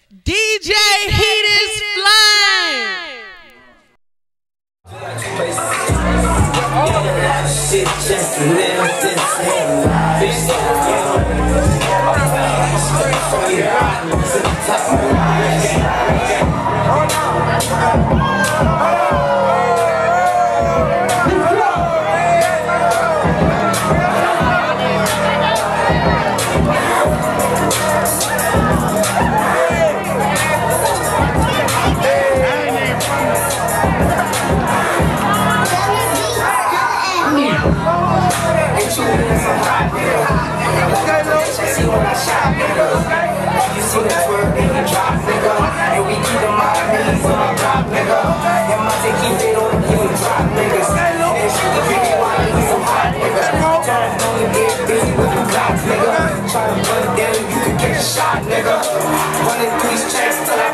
DJ Heat is Flame. Shit just live this straight from your bottom to the top of you see the twerk and you drop, nigga. And we keep the mind millions on my drop, nigga. And my take keep it on the drop, niggas. And shoot the big one, we some hot, nigga. Turn on and get busy with the clocks, nigga. Try to run it down, you can get a shot, nigga. Running through these tracks till I